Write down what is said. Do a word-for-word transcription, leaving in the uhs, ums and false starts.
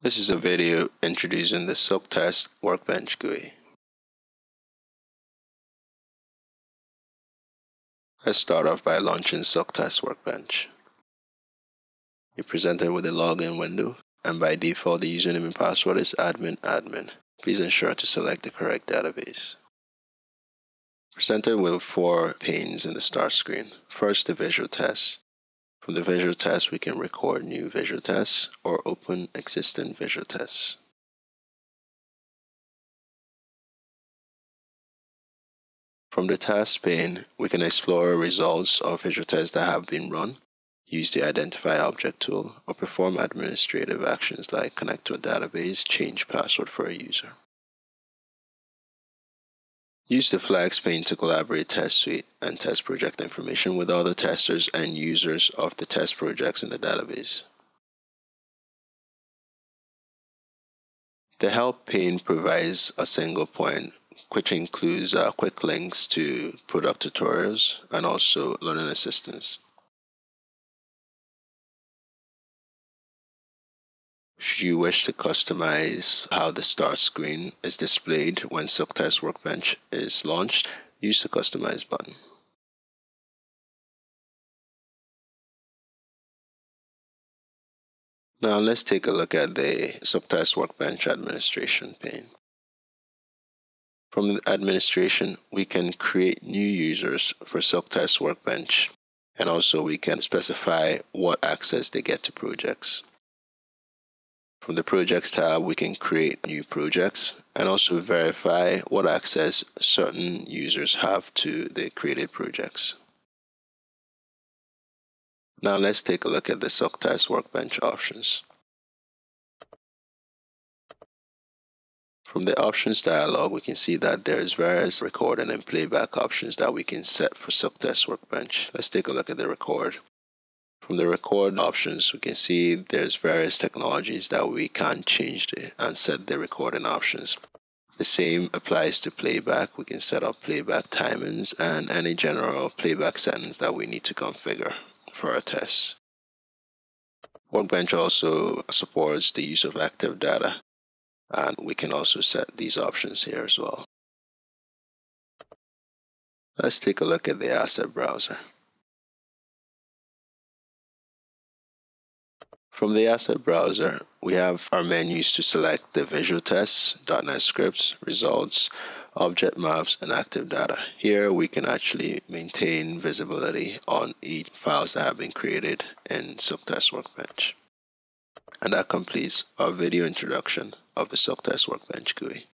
This is a video introducing the SilkTest Workbench G U I. Let's start off by launching SilkTest Workbench. You're presented with a login window, and by default the username and password is admin admin. Please ensure to select the correct database. Presented with four panes in the start screen. First, the visual test. From the visual test, we can record new visual tests or open existing visual tests. From the task pane, we can explore results of visual tests that have been run, use the Identify Object tool, or perform administrative actions like connect to a database, change password for a user. Use the Flags pane to collaborate test suite and test project information with other testers and users of the test projects in the database. The Help pane provides a single point which includes uh, quick links to product tutorials and also learning assistance. Should you wish to customize how the start screen is displayed when SilkTest Workbench is launched, use the Customize button. Now let's take a look at the SilkTest Workbench administration pane. From the administration, we can create new users for SilkTest Workbench, and also we can specify what access they get to projects. From the Projects tab, we can create new projects and also verify what access certain users have to the created projects. Now let's take a look at the SilkTest Workbench options. From the Options dialog, we can see that there's various recording and playback options that we can set for SilkTest Workbench. Let's take a look at the record. From the record options, we can see there's various technologies that we can change the, and set the recording options. The same applies to playback. We can set up playback timings and any general playback settings that we need to configure for our tests. Workbench also supports the use of active data, and we can also set these options here as well. Let's take a look at the asset browser. From the asset browser, we have our menus to select the visual tests, dot net scripts, results, object maps, and active data. Here we can actually maintain visibility on each files that have been created in SilkTest Workbench. And that completes our video introduction of the SilkTest Workbench G U I.